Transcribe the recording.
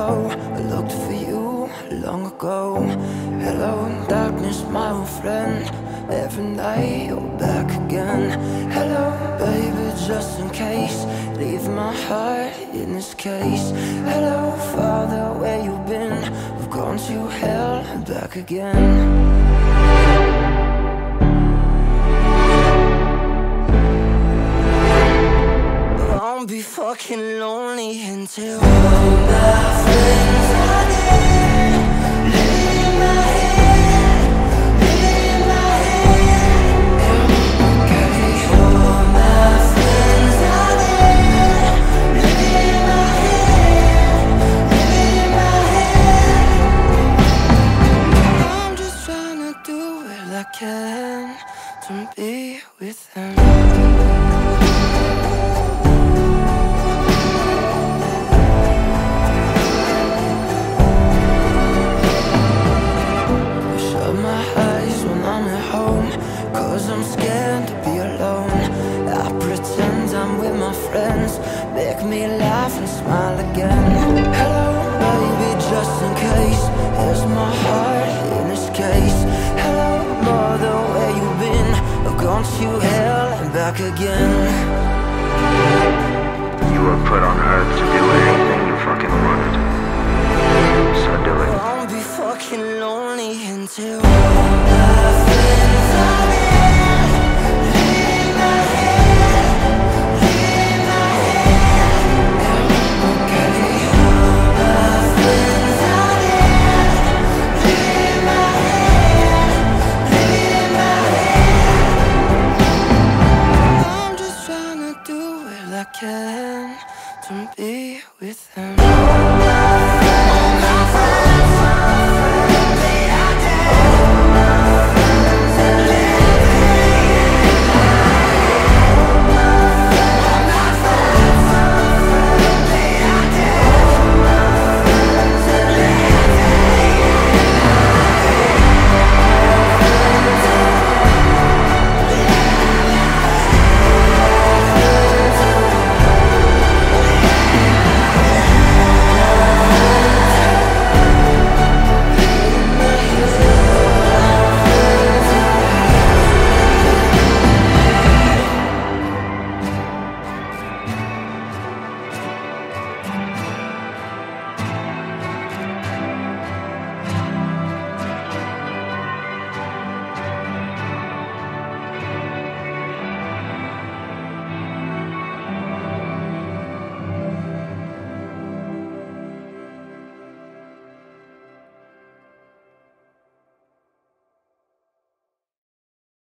know I looked for you long ago. Hello, darkness, my old friend. Every night you're back again. Hello, baby, just in case. Leave my heart in this case. Hello, Father, where you been? We've gone to hell and back again. I'll be fucking lonely until all my friends are dead. Leave my head, leave my head. Okay, all my friends are dead. Leave my head, leave my head. I'm just trying to do what I can to be with them. Cause I'm scared to be alone. I pretend I'm with my friends. Make me laugh and smile again. Hello, baby, just in case. Here's my heart in this case. Hello, mother, where you been? I've gone to hell and back again. You were put on earth to do anything you fucking wanted. So do it. I'll be fucking lonely until